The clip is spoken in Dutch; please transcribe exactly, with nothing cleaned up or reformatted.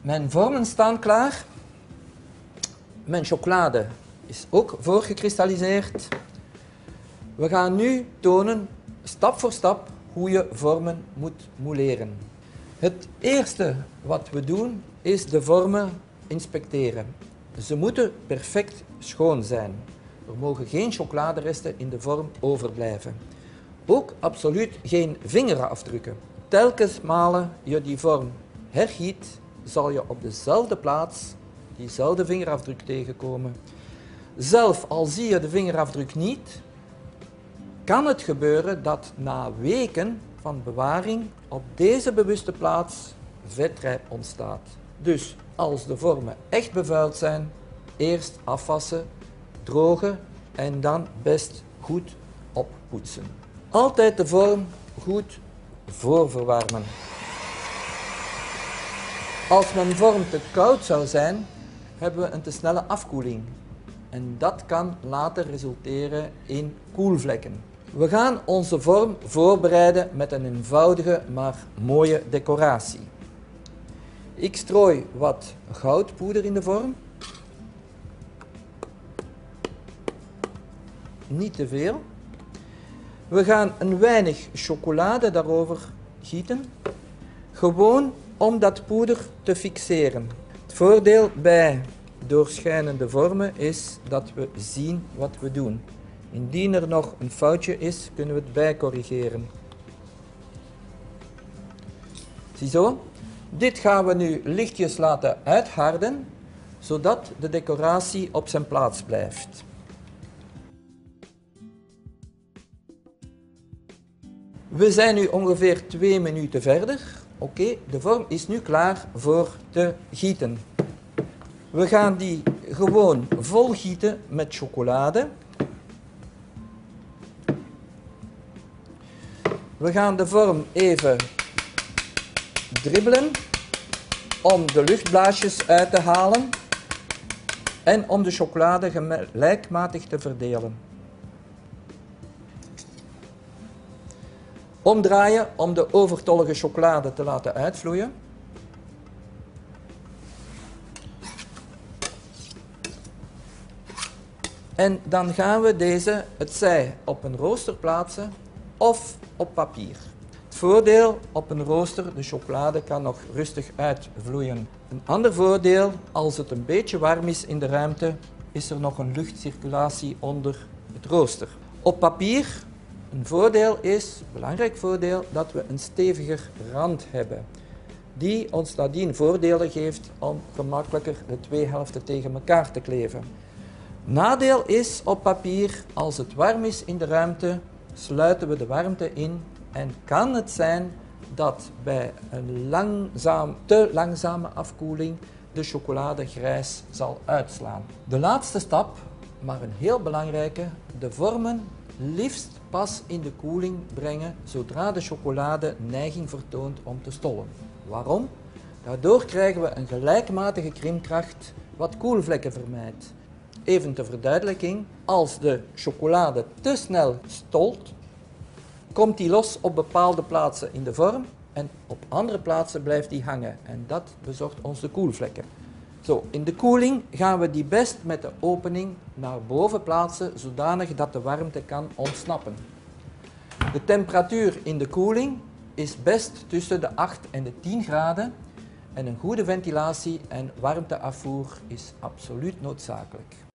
Mijn vormen staan klaar. Mijn chocolade is ook voorgekristalliseerd. We gaan nu tonen, stap voor stap, hoe je vormen moet mouleren. Het eerste wat we doen, is de vormen inspecteren. Ze moeten perfect schoon zijn. Er mogen geen chocoladeresten in de vorm overblijven. Ook absoluut geen vingerafdrukken. Telkens malen je die vorm hergiet, zal je op dezelfde plaats diezelfde vingerafdruk tegenkomen. Zelf al zie je de vingerafdruk niet, kan het gebeuren dat na weken van bewaring op deze bewuste plaats vetrijp ontstaat. Dus als de vormen echt bevuild zijn, eerst afwassen, drogen en dan best goed oppoetsen. Altijd de vorm goed voorverwarmen. Als mijn vorm te koud zou zijn, hebben we een te snelle afkoeling. En dat kan later resulteren in koelvlekken. We gaan onze vorm voorbereiden met een eenvoudige maar mooie decoratie. Ik strooi wat goudpoeder in de vorm. Niet te veel. We gaan een weinig chocolade daarover gieten. Gewoon om dat poeder te fixeren. Het voordeel bij doorschijnende vormen is dat we zien wat we doen. Indien er nog een foutje is, kunnen we het bijcorrigeren. Ziezo. Dit gaan we nu lichtjes laten uitharden, zodat de decoratie op zijn plaats blijft. We zijn nu ongeveer twee minuten verder. Oké, okay, de vorm is nu klaar voor te gieten. We gaan die gewoon vol gieten met chocolade. We gaan de vorm even dribbelen om de luchtblaasjes uit te halen en om de chocolade gelijkmatig te verdelen. Omdraaien om de overtollige chocolade te laten uitvloeien. En dan gaan we deze, het zij op een rooster plaatsen of op papier. Het voordeel op een rooster, de chocolade kan nog rustig uitvloeien. Een ander voordeel, als het een beetje warm is in de ruimte, is er nog een luchtcirculatie onder het rooster. Op papier, een voordeel is, belangrijk voordeel, dat we een steviger rand hebben. Die ons nadien voordelen geeft om gemakkelijker de twee helften tegen elkaar te kleven. Nadeel is op papier, als het warm is in de ruimte, sluiten we de warmte in en kan het zijn dat bij een langzaam, te langzame afkoeling de chocolade grijs zal uitslaan. De laatste stap, maar een heel belangrijke, de vormen liefst pas in de koeling brengen zodra de chocolade neiging vertoont om te stollen. Waarom? Daardoor krijgen we een gelijkmatige krimkracht wat koelvlekken vermijdt. Even ter verduidelijking, als de chocolade te snel stolt, komt die los op bepaalde plaatsen in de vorm en op andere plaatsen blijft die hangen en dat bezorgt ons de koelvlekken. Zo, in de koeling gaan we die best met de opening naar boven plaatsen zodanig dat de warmte kan ontsnappen. De temperatuur in de koeling is best tussen de acht en de tien graden en een goede ventilatie en warmteafvoer is absoluut noodzakelijk.